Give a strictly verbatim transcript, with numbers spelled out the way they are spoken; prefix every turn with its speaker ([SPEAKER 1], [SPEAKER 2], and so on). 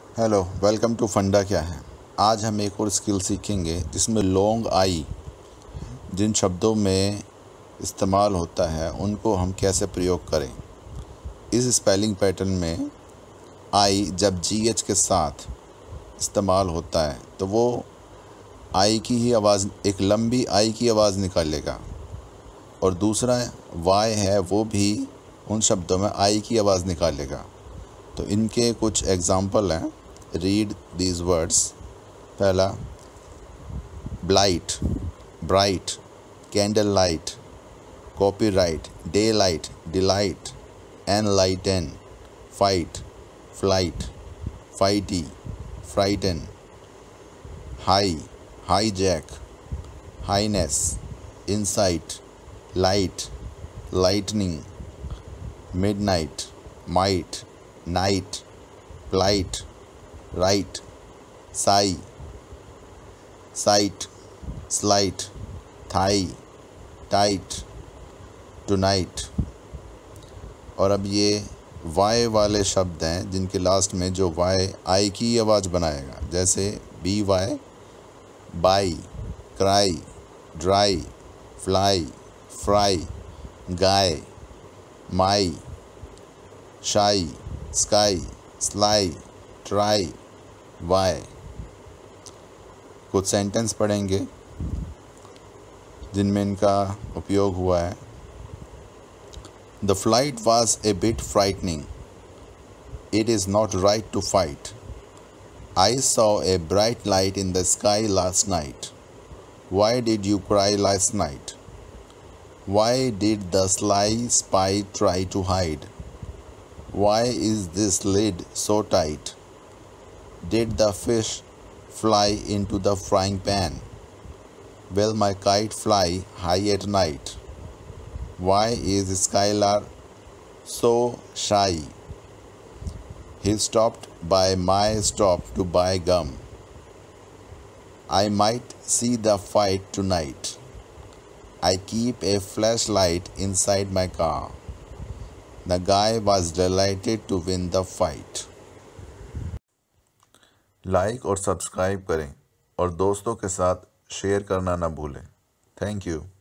[SPEAKER 1] Hello, welcome to फंडा क्या है। आज हम एक और स्किल सीखेंगे जिसमें लॉन्ग आई जिन शब्दों में इस्तेमाल होता है उनको हम कैसे प्रयोग करें। इस स्पेलिंग पैटर्न में आई जब जी एच के साथ इस्तेमाल होता है तो वो आई की ही आवाज़, एक लंबी आई की आवाज़ निकालेगा, और दूसरा वाई है वो भी उन शब्दों में आई की आवाज़ निकालेगा। तो इनके कुछ एग्जाम्पल हैं, रीड दीज वर्ड्स। पहला, blight, bright, candlelight, copyright, daylight, delight, enlighten, fight, flight, fright, frighten, high, hijack, highness, insight, light, lightning, midnight, might, night, plight, right, sigh, sight, slight, thigh, tight, tonight. और अब ये Y वाले शब्द हैं जिनके last में जो Y आई की आवाज़ बनाएगा, जैसे B Y, by, cry, dry, fly, fry, guy, my, shy, sky, sly, try, why. कुछ सेंटेंस पढ़ेंगे जिनमें इनका उपयोग हुआ है। The flight was a bit frightening, it is not right to fight, I saw a bright light in the sky last night, why did you cry last night, why did the sly spy try to hide, why is this lid so tight, did the fish fly into the frying pan, will my kite fly high at night, why is Skylar so shy, he stopped by my stop to buy gum, I might see the fight tonight, I keep a flashlight inside my car, the guy was delighted to win the fight। Like और subscribe करें और दोस्तों के साथ share करना ना भूलें। Thank you.